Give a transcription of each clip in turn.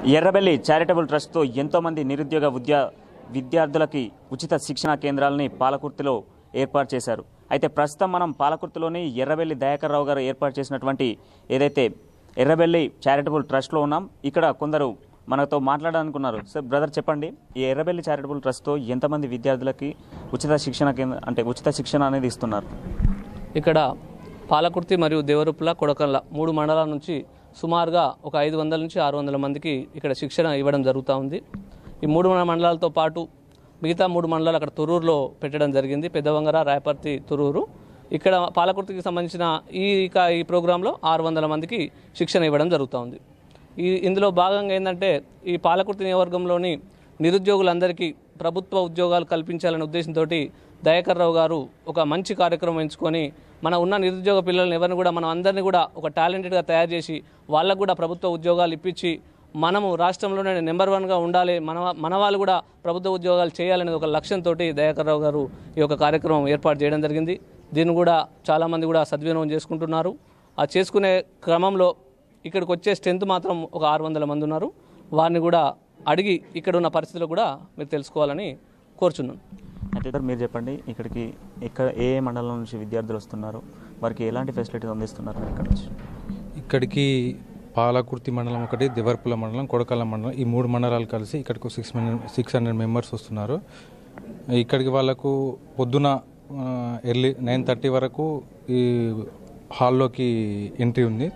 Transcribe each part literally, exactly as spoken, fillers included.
Errabelli charitable ట్రస్ట్తో ఎంతోమంది నిరుద్యోగ విద్యా విద్యార్థులకి ఉచిత శిక్షణా కేంద్రాలని పాలకుర్తిలో ఏర్పాటు చేశారు. అయితే ప్రస్తుతం మనం పాలకుర్తిలోని ఎర్రబెల్లి దయాకర్ రావు గారు ఏర్పాటు చేసినటువంటి ఏదైతే ఎర్రబెల్లి చారిటబుల్ ట్రస్ట్లో ఉన్నాం. ఇక్కడ కొందరు మనతో మాట్లాడాలనుకున్నారు. సార్ బ్రదర్ చెప్పండి, ఈ ఎర్రబెల్లి చారిటబుల్ ట్రస్ట్తో ఎంతమంది విద్యార్థులకి ఉచిత శిక్షణ కేంద్ర అంటే ఉచిత శిక్షణ అనేది ఇస్తున్నారు? ఇక్కడ పాలకుర్తి మరియు దేవరుప్పుల కొడకల్ల మూడు మండలాల నుంచి సుమారుగా ఒక ఐదు వందల నుంచి ఆరు వందల మందికి ఇక్కడ శిక్షణ ఇవ్వడం జరుగుతూ ఉంది. ఈ మూడు మండలాలతో పాటు మిగతా మూడు మండలాలు అక్కడ తురూరులో పెట్టడం జరిగింది. పెద్దవంగర, రాయపర్తి, తురూరు. ఇక్కడ పాలకుర్తికి సంబంధించిన ఈ ఈ ప్రోగ్రాంలో ఆరు వందల మందికి శిక్షణ ఇవ్వడం జరుగుతూ ఉంది. ఈ ఇందులో భాగంగా ఏంటంటే ఈ పాలకుర్తి నియోజకవర్గంలోని నిరుద్యోగులందరికీ ప్రభుత్వ ఉద్యోగాలు కల్పించాలనే ఉద్దేశంతో దయాకర్ రావు గారు ఒక మంచి కార్యక్రమం ఎంచుకొని మన ఉన్న నిరుద్యోగ పిల్లల్ని ఎవరిని కూడా మనం అందరినీ కూడా ఒక టాలెంటెడ్గా తయారు చేసి వాళ్ళకు కూడా ప్రభుత్వ ఉద్యోగాలు ఇప్పించి మనము రాష్ట్రంలోనే నెంబర్ వన్గా ఉండాలి, మన మన వాళ్ళు కూడా ప్రభుత్వ ఉద్యోగాలు చేయాలనేది ఒక లక్ష్యంతో దయాకర్ రావు గారు ఈ యొక్క కార్యక్రమం ఏర్పాటు చేయడం జరిగింది. దీన్ని కూడా చాలామంది కూడా సద్వినియోగం చేసుకుంటున్నారు. ఆ చేసుకునే క్రమంలో ఇక్కడికి వచ్చే స్ట్రెంత్ మాత్రం ఒక ఆరు వందల మంది ఉన్నారు. వారిని కూడా అడిగి ఇక్కడ ఉన్న పరిస్థితులు కూడా మీరు తెలుసుకోవాలని కోరుచున్నాను. అయితే మీరు చెప్పండి, ఇక్కడికి ఇక్కడ ఏ మండలం నుంచి విద్యార్థులు వస్తున్నారు, వారికి ఎలాంటి ఫెసిలిటీస్ అందిస్తున్నారు? ఇక్కడ నుంచి ఇక్కడికి పాలకుర్తి మండలం ఒకటి, దేవరపుల మండలం, కొడకల్ల మండలం, ఈ మూడు మండలాలు కలిసి ఇక్కడికి సిక్స్ సిక్స్ హండ్రెడ్ మెంబర్స్ వస్తున్నారు. ఇక్కడికి వాళ్ళకు పొద్దున ఎర్లీ నైన్ థర్టీ వరకు ఈ హాల్లోకి ఎంట్రీ ఉంది.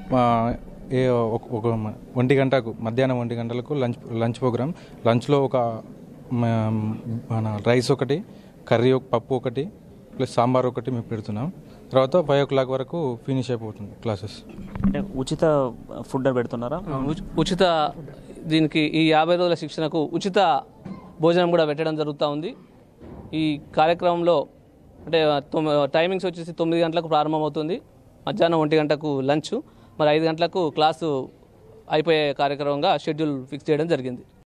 ఏ ఒక ఒంటి గంటకు మధ్యాహ్నం ఒంటి గంటలకు లంచ్ లంచ్ ప్రోగ్రామ్. లంచ్లో ఒక మన రైస్ ఒకటి, కర్రీ ఒక పప్పు ఒకటి ప్లస్ సాంబార్ ఒకటి మేము పెడుతున్నాం. తర్వాత ఫైవ్ ఓ క్లాక్ వరకు ఫినిష్ అయిపోతుంది క్లాసెస్. అంటే ఉచిత ఫుడ్ పెడుతున్నారా? ఉచిత దీనికి ఈ యాభై రోజుల శిక్షణకు ఉచిత భోజనం కూడా పెట్టడం జరుగుతూ ఉంది. ఈ కార్యక్రమంలో అంటే టైమింగ్స్ వచ్చేసి తొమ్మిది గంటలకు ప్రారంభమవుతుంది. మధ్యాహ్నం ఒంటి గంటకు లంచ్, మరి ఐదు గంటలకు క్లాసు అయిపోయే కార్యక్రమంగా షెడ్యూల్ ఫిక్స్ చేయడం జరిగింది.